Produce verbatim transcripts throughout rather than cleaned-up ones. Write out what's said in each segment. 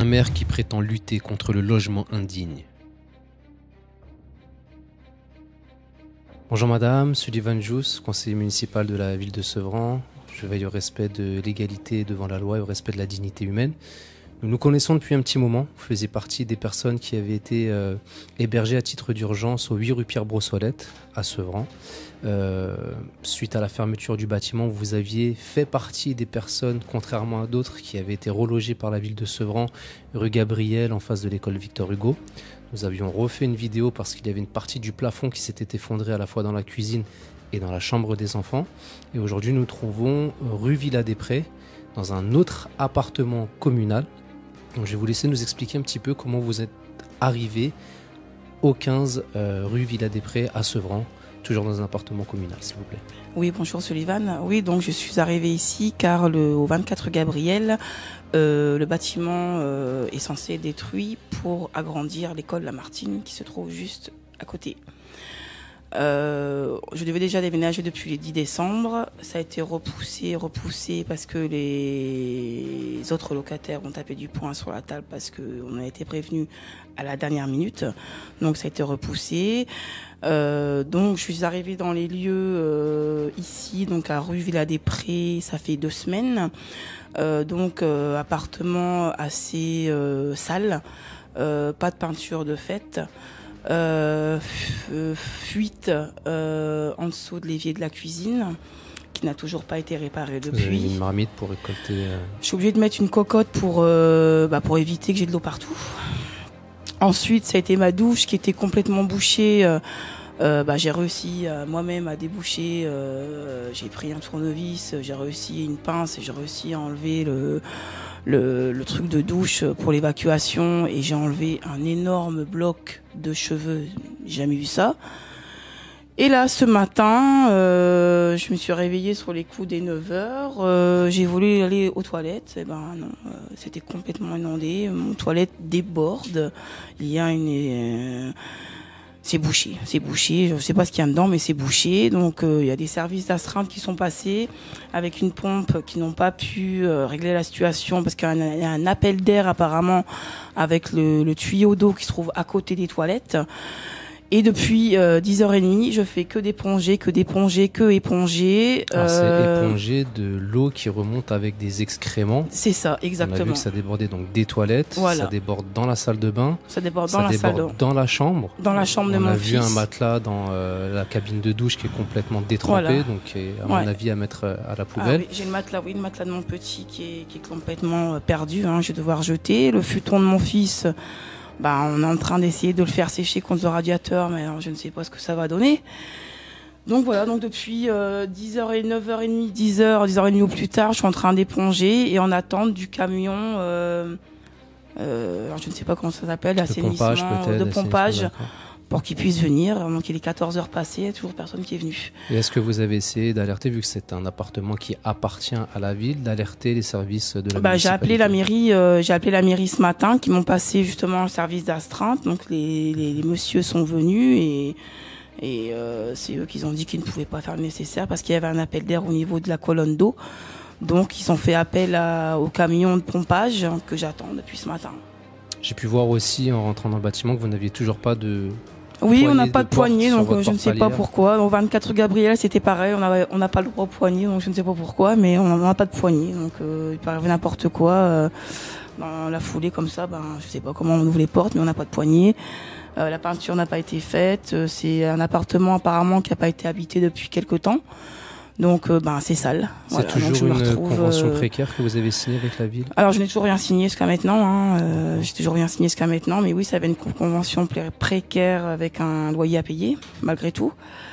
Un maire qui prétend lutter contre le logement indigne. Bonjour madame, Sullivan Jous, conseiller municipal de la ville de Sevran. Je veille au respect de l'égalité devant la loi et au respect de la dignité humaine. Nous nous connaissons depuis un petit moment. Vous faisiez partie des personnes qui avaient été euh, hébergées à titre d'urgence au huit rue Pierre-Brossolette à Sevran. Euh, suite à la fermeture du bâtiment, vous aviez fait partie des personnes, contrairement à d'autres, qui avaient été relogées par la ville de Sevran, rue Gabriel, en face de l'école Victor Hugo. Nous avions refait une vidéo parce qu'il y avait une partie du plafond qui s'était effondrée à la fois dans la cuisine et dans la chambre des enfants. Et aujourd'hui, nous nous trouvons rue Villa-des-Prés, dans un autre appartement communal. Donc, je vais vous laisser nous expliquer un petit peu comment vous êtes arrivé au quinze euh, rue Villa-des-Prés à Sevran, toujours dans un appartement communal, s'il vous plaît. Oui, bonjour Sullivan. Oui, donc je suis arrivée ici car le, au vingt-quatre Gabriel, euh, le bâtiment euh, est censé être détruit pour agrandir l'école Lamartine qui se trouve juste à côté. Euh, je devais déjà déménager depuis le dix décembre. Ça a été repoussé, repoussé parce que les autres locataires ont tapé du poing sur la table parce qu'on a été prévenus à la dernière minute. Donc ça a été repoussé. Euh, donc je suis arrivée dans les lieux euh, ici, donc à rue Villa-des-Prés, ça fait deux semaines. Euh, donc euh, appartement assez euh, sale, euh, pas de peinture de fête. Euh, fuite euh, en dessous de l'évier de la cuisine qui n'a toujours pas été réparé depuis. Vous avez mis une marmite pour récolter euh... Je suis obligée de mettre une cocotte pour, euh, bah, pour éviter que j'ai de l'eau partout. Ensuite, ça a été ma douche qui était complètement bouchée. Euh, euh, bah, j'ai réussi euh, moi-même à déboucher. Euh, j'ai pris un tournevis, j'ai réussi une pince et j'ai réussi à enlever le... Le, le truc de douche pour l'évacuation et j'ai enlevé un énorme bloc de cheveux, j'ai jamais vu ça. Et là, ce matin, euh, je me suis réveillée sur les coups des neuf heures, euh, j'ai voulu aller aux toilettes, et ben non, euh, c'était complètement inondé, mon toilette déborde, il y a une... Euh, c'est bouché, c'est bouché, je ne sais pas ce qu'il y a dedans, mais c'est bouché. Donc euh, il y a des services d'astreinte qui sont passés avec une pompe qui n'ont pas pu euh, régler la situation parce qu'il y a un, un appel d'air apparemment avec le, le tuyau d'eau qui se trouve à côté des toilettes. Et depuis euh, dix heures trente, je fais que d'éponger, que d'éponger, que éponger. Alors euh... c'est éponger de l'eau qui remonte avec des excréments. C'est ça, exactement. On a vu que ça débordait donc des toilettes, voilà. Ça déborde dans la salle de bain. Ça déborde dans ça la déborde salle de bain. Dans la chambre. Dans la chambre On de mon a fils. vu un matelas dans euh, la cabine de douche qui est complètement détrempé, voilà. donc qui est, à ouais. mon avis à mettre à la poubelle. Ah oui, j'ai le matelas, oui, le matelas de mon petit qui est, qui est complètement perdu, hein, je vais devoir jeter. Le futon de mon fils, bah, on est en train d'essayer de le faire sécher contre le radiateur, mais alors, je ne sais pas ce que ça va donner. Donc voilà, donc depuis euh, dix heures et neuf heures trente, dix heures, dix heures trente au plus tard, je suis en train d'éponger et en attente du camion, euh, euh, alors je ne sais pas comment ça s'appelle, l'assainissement, de pompage, pour qu'il puisse venir. Donc il est quatorze heures passées, il n'y a toujours personne qui est venu. Et est-ce que vous avez essayé d'alerter, vu que c'est un appartement qui appartient à la ville, d'alerter les services de la bah, municipalité? J'ai appelé la mairie, euh, j'ai appelé la mairie ce matin, qui m'ont passé justement le service d'astreinte. Donc les, les, les messieurs sont venus et, et euh, c'est eux qui ont dit qu'ils ne pouvaient pas faire le nécessaire parce qu'il y avait un appel d'air au niveau de la colonne d'eau. Donc ils ont fait appel à, au camion de pompage que j'attends depuis ce matin. J'ai pu voir aussi en rentrant dans le bâtiment que vous n'aviez toujours pas de... Oui, on n'a pas de poignée, donc je ne sais pas pourquoi. Au vingt-quatre Gabriel, c'était pareil, on n'a pas le droit au poignet, donc je ne sais pas pourquoi, mais on n'a pas de poignée, donc euh, il peut arriver n'importe quoi. Euh, dans la foulée comme ça, ben, je ne sais pas comment on ouvre les portes, mais on n'a pas de poignée. Euh, la peinture n'a pas été faite, c'est un appartement apparemment qui n'a pas été habité depuis quelque temps. Donc, euh, ben, c'est sale. C'est voilà, toujours donc je me une retrouve, convention euh... précaire que vous avez signée avec la ville? Alors, je n'ai toujours rien signé jusqu'à maintenant. Hein. Euh, j'ai toujours rien signé jusqu'à maintenant. Mais oui, ça avait une convention précaire avec un loyer à payer, malgré tout.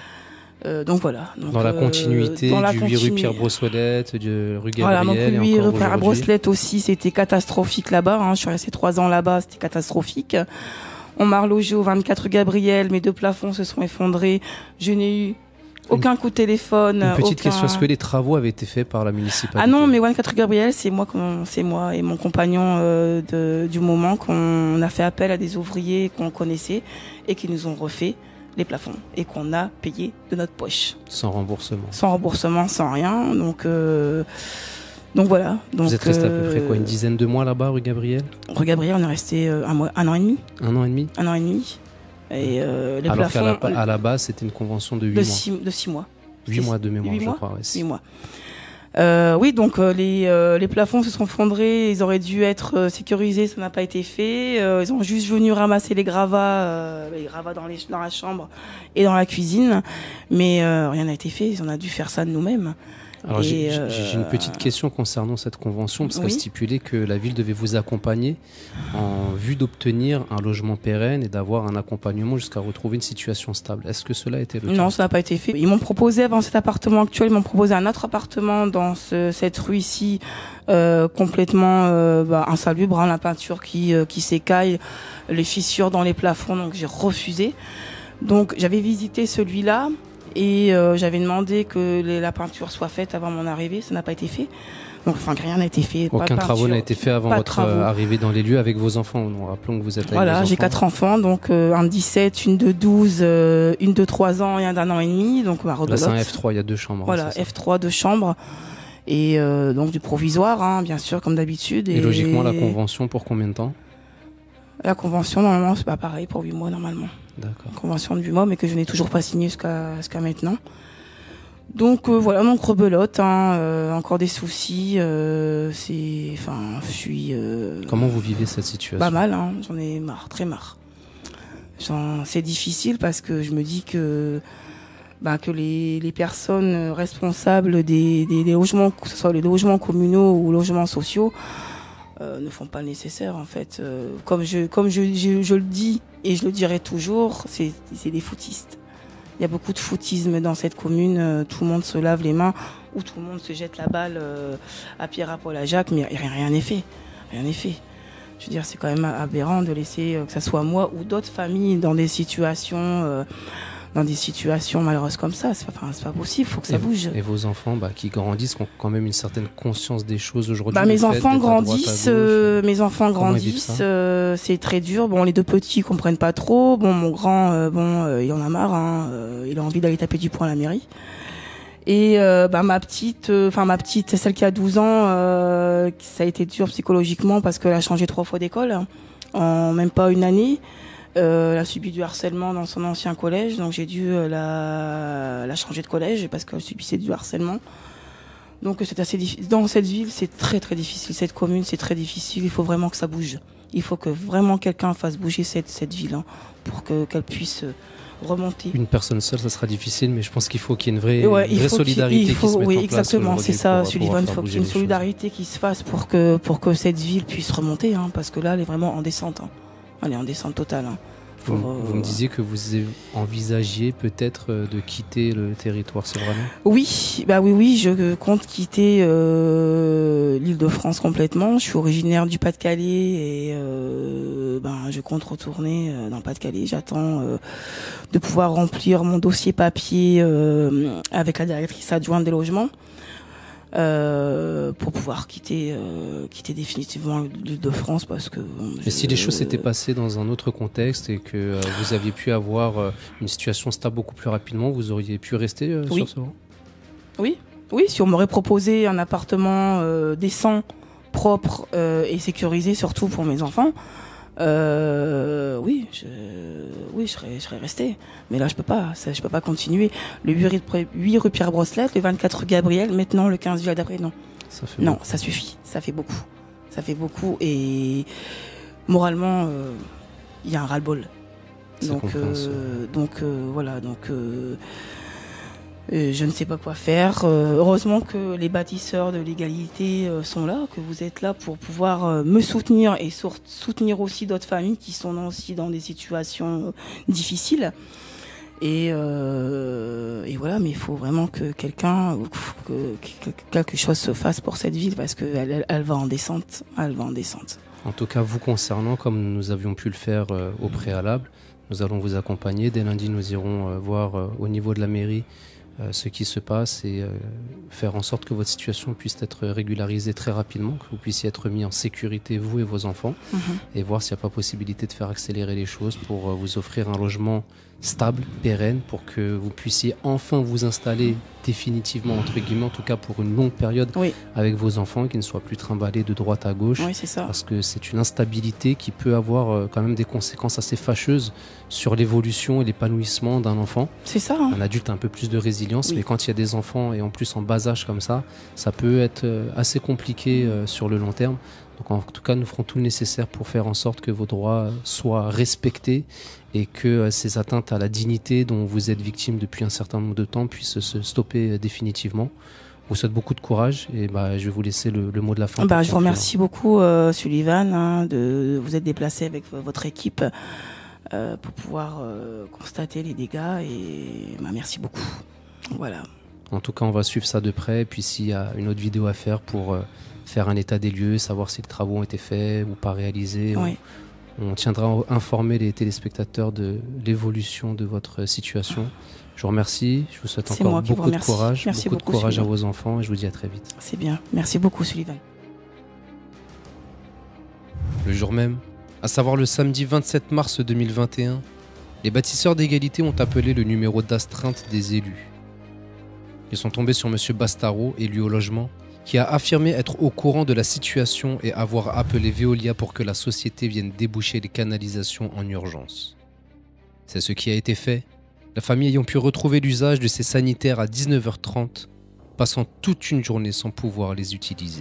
Euh, donc voilà. Donc, dans la continuité euh, dans du la huit rue continu... Pierre-Brossolette, de rue Gabriel. Voilà, donc le huit rue Pierre-Brossolette aussi, c'était catastrophique là-bas. Hein. Je suis restée trois ans là-bas, c'était catastrophique. On m'a relogé au vingt-quatre Gabriel, mes deux plafonds se sont effondrés. Je n'ai eu aucun coup de téléphone. Une petite aucun... question, est-ce que les travaux avaient été faits par la municipalité? Ah non, mais vingt-quatre Gabriel, c'est moi, c'est moi et mon compagnon euh, de, du moment qu'on a fait appel à des ouvriers qu'on connaissait et qui nous ont refait les plafonds et qu'on a payé de notre poche. Sans remboursement? Sans remboursement, sans rien. Donc, euh, Donc voilà. Donc, vous êtes resté euh, à peu près quoi, une dizaine de mois là-bas, rue Gabriel? Rue Gabriel, on est resté euh, un, mois, un an et demi. Un an et demi. Un an et demi. Et euh, les Alors plafonds. qu'à la, à la base, c'était une convention de huit de mois. Six, de six mois. Huit mois de mémoire, huit je mois crois. Ouais, huit mois. Euh, oui, donc euh, les, euh, les plafonds se sont fondrés, ils auraient dû être euh, sécurisés, ça n'a pas été fait. Euh, ils ont juste venu ramasser les gravats, euh, les gravats dans, les, dans la chambre et dans la cuisine, mais euh, rien n'a été fait. On a dû faire ça de nous-mêmes. Alors j'ai euh, une petite question concernant cette convention, parce qu'elle oui. stipulait que la ville devait vous accompagner en vue d'obtenir un logement pérenne et d'avoir un accompagnement jusqu'à retrouver une situation stable. Est-ce que cela a été le cas? Non, ça n'a pas été fait. Ils m'ont proposé, avant cet appartement actuel, ils m'ont proposé un autre appartement dans ce, cette rue ici, euh, complètement euh, bah, insalubre, hein, la peinture qui, euh, qui s'écaille, les fissures dans les plafonds, donc j'ai refusé. Donc j'avais visité celui-là. Et euh, j'avais demandé que les, la peinture soit faite avant mon arrivée, ça n'a pas été fait. Donc, enfin, rien n'a été fait. Aucun pas travaux n'a été fait avant votre euh, arrivée dans les lieux avec vos enfants. Nous rappelons que vous êtes avec Voilà, j'ai quatre enfants, donc euh, un de dix-sept, une de douze, euh, une de trois ans et un d'un an et demi. Donc, bah, là, c'est un F trois, il y a deux chambres. Voilà, F trois, deux chambres. Et euh, donc, du provisoire, hein, bien sûr, comme d'habitude. Et, et logiquement, la convention pour combien de temps? La convention, normalement, c'est pas pareil, pour huit mois, normalement. D'accord. Convention de huit mois, mais que je n'ai toujours pas signée jusqu'à jusqu'à maintenant. Donc euh, voilà, donc rebelote, hein, euh, encore des soucis. Euh, c'est, enfin, je suis. Euh, Comment vous vivez cette situation? Pas mal, hein, j'en ai marre, très marre. C'est difficile parce que je me dis que, bah, que les, les personnes responsables des, des, des logements, que ce soit les logements communaux ou logements sociaux, euh, ne font pas le nécessaire en fait. Euh, comme je, comme je, je, je le dis et je le dirai toujours, c'est, c'est des foutistes. Il y a beaucoup de foutisme dans cette commune. Euh, tout le monde se lave les mains ou tout le monde se jette la balle euh, à Pierre, Paul, à Jacques, mais rien rien n'est fait. Rien n'est fait. Je veux dire, c'est quand même aberrant de laisser euh, que ça soit moi ou d'autres familles dans des situations, euh, dans des situations malheureuses comme ça. C'est pas, enfin, c'est pas possible. Il faut que ça et bouge. Et vos enfants, bah, qui grandissent, qui ont quand même une certaine conscience des choses aujourd'hui. Bah, mes enfants grandissent. Euh, mes enfants grandissent. Euh, c'est très dur. Bon, les deux petits comprennent pas trop. Bon, mon grand, euh, bon, euh, il en a marre. Hein, euh, il a envie d'aller taper du poing à la mairie. Et euh, bah, ma petite, enfin euh, ma petite, celle qui a douze ans, euh, ça a été dur psychologiquement parce qu'elle a changé trois fois d'école hein, en même pas une année. Euh, elle a subi du harcèlement dans son ancien collège, donc j'ai dû euh, la, la changer de collège parce qu'elle subissait du harcèlement. Donc c'est assez difficile. Dans cette ville, c'est très très difficile. Cette commune, c'est très difficile. Il faut vraiment que ça bouge. Il faut que vraiment quelqu'un fasse bouger cette cette ville hein, pour que qu'elle puisse remonter. Une personne seule, ça sera difficile, mais je pense qu'il faut qu'il y ait une vraie, ouais, une vraie solidarité il faut, qui se mette oui, en place. Oui, exactement, c'est ça, pour, Sullivan. Il faut qu'il y ait une solidarité qui se fasse pour que pour que cette ville puisse remonter, hein, parce que là, elle est vraiment en descente. Hein. Elle est en descente totale. Hein. Vous, euh... vous me disiez que vous envisagiez peut-être de quitter le territoire sévranais. Oui, bah oui, oui, je compte quitter euh, l'Île-de-France complètement. Je suis originaire du Pas-de-Calais et euh, ben je compte retourner dans le Pas-de-Calais. J'attends euh, de pouvoir remplir mon dossier papier euh, avec la directrice adjointe des logements. Euh, pour pouvoir quitter euh, quitter définitivement l'Île-de-France parce que bon, mais je, si les choses s'étaient passées dans un autre contexte et que euh, vous aviez pu avoir euh, une situation stable beaucoup plus rapidement, vous auriez pu rester euh, oui. sur ce rang? Oui, oui, si on m'aurait proposé un appartement euh, décent, propre euh, et sécurisé surtout pour mes enfants, euh, oui, je, oui, je serais, je serais resté. Mais là, je peux pas, ça, je peux pas continuer. Le huit rue Pierre Brosselette, le vingt-quatre rue Gabriel, maintenant le quinze Villa d'Après, non. Ça fait non, beaucoup. Ça suffit, ça fait beaucoup. Ça fait beaucoup et moralement, il euh, y a un ras-le-bol. Donc, euh, donc euh, voilà, donc euh, euh, je ne sais pas quoi faire. Euh, heureusement que les bâtisseurs de l'égalité euh, sont là, que vous êtes là pour pouvoir euh, me soutenir et sur- soutenir aussi d'autres familles qui sont aussi dans des situations difficiles. Et, euh, et voilà, mais il faut vraiment que quelqu'un, que, que quelque chose se fasse pour cette ville parce qu'elle elle, elle va en descente, elle va en descente. En tout cas, vous concernant, comme nous avions pu le faire euh, au préalable, nous allons vous accompagner. Dès lundi, nous irons euh, voir euh, au niveau de la mairie euh, ce qui se passe et euh, faire en sorte que votre situation puisse être régularisée très rapidement, que vous puissiez être mis en sécurité, vous et vos enfants, Mm-hmm. et voir s'il n'y a pas possibilité de faire accélérer les choses pour euh, vous offrir un logement stable, pérenne, pour que vous puissiez enfin vous installer définitivement, entre guillemets, en tout cas pour une longue période, Oui. avec vos enfants, qui ne soient plus trimballés de droite à gauche. Oui, c'est ça. Parce que c'est une instabilité qui peut avoir euh, quand même des conséquences assez fâcheuses sur l'évolution et l'épanouissement d'un enfant. C'est ça. Hein. Un adulte a un peu plus de résilience, Oui. mais quand il y a des enfants, et en plus en bas âge comme ça, ça peut être euh, assez compliqué euh, sur le long terme. Donc en tout cas, nous ferons tout le nécessaire pour faire en sorte que vos droits soient respectés et que euh, ces atteintes à la dignité dont vous êtes victime depuis un certain nombre de temps puissent se stopper euh, définitivement. Je vous souhaite beaucoup de courage et bah, je vais vous laisser le, le mot de la fin. Bah, je vous remercie beaucoup, euh, Sullivan, hein, de vous être déplacé avec votre équipe euh, pour pouvoir euh, constater les dégâts et bah, merci beaucoup. Voilà. En tout cas, on va suivre ça de près. Et puis s'il y a une autre vidéo à faire pour euh, faire un état des lieux, savoir si les travaux ont été faits ou pas réalisés, Oui. on, on tiendra à informer les téléspectateurs de l'évolution de votre situation. Je vous remercie. Je vous souhaite C'est encore moi qui vous beaucoup de remercie. courage, Merci beaucoup de beaucoup, courage à Sullivan. vos enfants et je vous dis à très vite. C'est bien. Merci beaucoup, Sullivan. Le jour même, à savoir le samedi vingt-sept mars deux mille vingt et un, les bâtisseurs d'égalité ont appelé le numéro d'astreinte des élus. Ils sont tombés sur M. Bastaro, élu au logement, qui a affirmé être au courant de la situation et avoir appelé Veolia pour que la société vienne déboucher les canalisations en urgence. C'est ce qui a été fait, la famille ayant pu retrouver l'usage de ces sanitaires à dix-neuf heures trente, passant toute une journée sans pouvoir les utiliser.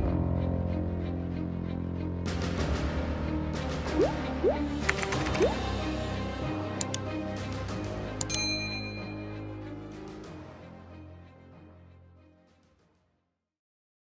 Woo!